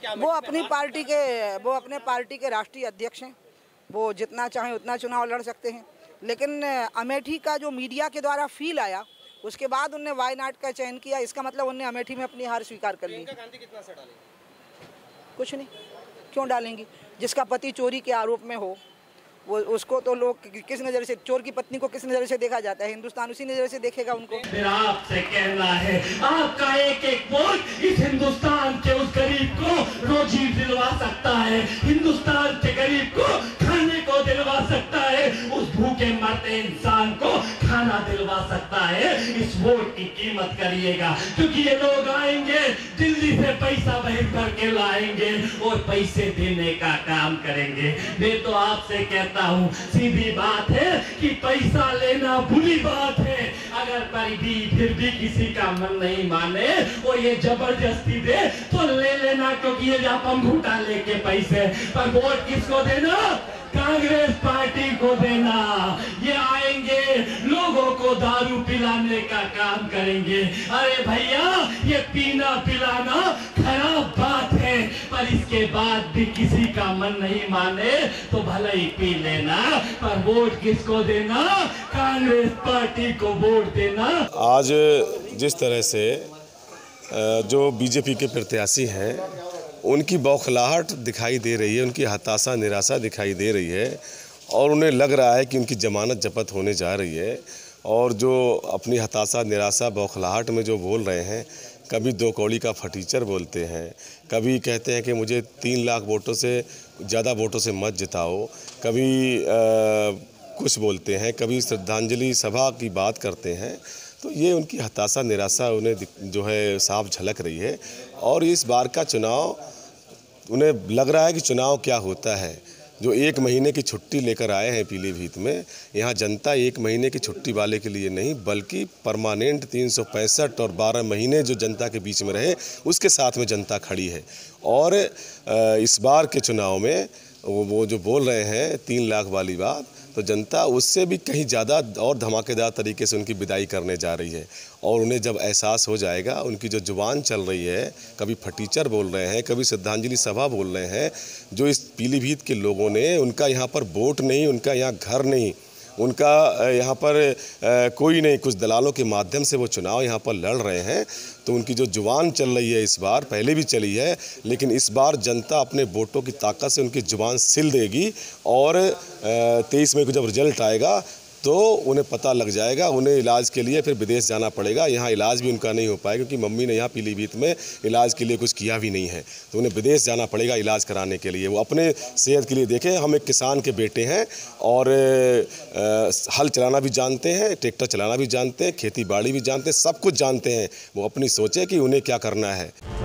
वो अपने पार्टी के राष्ट्रीय अध्यक्ष हैं। वो जितना चाहें उतना चुनाव लड़ सकते हैं, लेकिन अमेठी का जो मीडिया के द्वारा फील आया, उसके बाद उनने वायनाड का चयन किया। इसका मतलब उनने अमेठी में अपनी हार स्वीकार कर ली। प्रियंका गांधी कितना असर डालेंगी? कुछ नहीं, क्यों डालेंगी? जिसका पति चोरी के आरोप में हो, वो उसको तो लोग किस नज़र से, चोर की पत्नी को किस नज़र से देखा जाता है? हिंदुस्तान उसी नज़र से देखेगा उनको। मेरा आपसे कहना है, आपका एक एक वोट इस हिंदुस्तान के उस गरीब को रोजी दिलवा सकता है, हिंदुस्तान के गरीब को खाने को दिलवा सकता है, उस भूखे मरते इंसान को खाना दिलवा सकता है। इस वोट की कीमत करिएगा, क्योंकि ये लोग आएंगे दिल्ली से पैसा बहिर करके लाएंगे और पैसे देने का काम करेंगे। मैं तो आपसे कहता हूँ, सीधी बात है कि पैसा लेना बुरी बात है। अगर पर भी फिर भी किसी का मन नहीं माने और ये जबरदस्ती दे तो ले लेना, क्योंकि ये आप अंगूठा लेके पैसे पर वोट किसको देना? कांग्रेस पार्टी को देना। ये आएंगे लोगों को दारू पिलाने का काम करेंगे। अरे भैया, ये पीना पिलाना खराब बात है, पर इसके बाद भी किसी का मन नहीं माने तो भले ही पी लेना, पर वोट किसको देना? कांग्रेस पार्टी को वोट देना। आज जिस तरह से जो बीजेपी के प्रत्याशी हैं, उनकी बौखलाहट दिखाई दे रही है, उनकी हताशा निराशा दिखाई दे रही है और उन्हें लग रहा है कि उनकी जमानत जब्त होने जा रही है। और जो अपनी हताशा निराशा बौखलाहट में जो बोल रहे हैं, कभी 2 कौड़ी का फटीचर बोलते हैं, कभी कहते हैं कि मुझे 3 लाख वोटों से ज़्यादा वोटों से मत जिताओ, कभी कुछ बोलते हैं, कभी श्रद्धांजलि सभा की बात करते हैं। तो ये उनकी हताशा निराशा उन्हें जो है साफ झलक रही है। और इस बार का चुनाव उन्हें लग रहा है कि चुनाव क्या होता है। जो 1 महीने की छुट्टी लेकर आए हैं पीलीभीत में, यहाँ जनता 1 महीने की छुट्टी वाले के लिए नहीं, बल्कि परमानेंट 365 और 12 महीने जो जनता के बीच में रहे, उसके साथ में जनता खड़ी है। और इस बार के चुनाव में वो जो बोल रहे हैं 3 लाख वाली बात, तो जनता उससे भी कहीं ज़्यादा और धमाकेदार तरीके से उनकी विदाई करने जा रही है। और उन्हें जब एहसास हो जाएगा, उनकी जो जुबान चल रही है, कभी फटीचर बोल रहे हैं, कभी श्रद्धांजलि सभा बोल रहे हैं, जो इस पीलीभीत के लोगों ने, उनका यहाँ पर वोट नहीं, उनका यहाँ घर नहीं, उनका यहाँ पर कोई नहीं, कुछ दलालों के माध्यम से वो चुनाव यहाँ पर लड़ रहे हैं। तो उनकी जो जुबान चल रही है इस बार, पहले भी चली है, लेकिन इस बार जनता अपने वोटों की ताकत से उनकी जुबान सिल देगी। और 23 मई को जब रिजल्ट आएगा तो उन्हें पता लग जाएगा। उन्हें इलाज के लिए फिर विदेश जाना पड़ेगा, यहाँ इलाज भी उनका नहीं हो पाएगा, क्योंकि मम्मी ने यहाँ पीलीभीत में इलाज के लिए कुछ किया भी नहीं है। तो उन्हें विदेश जाना पड़ेगा इलाज कराने के लिए। वो अपने सेहत के लिए देखें। हम एक किसान के बेटे हैं और हल चलाना भी जानते हैं, ट्रैक्टर चलाना भी जानते हैं, खेती बाड़ी भी जानते हैं, सब कुछ जानते हैं। वो अपनी सोचे कि उन्हें क्या करना है।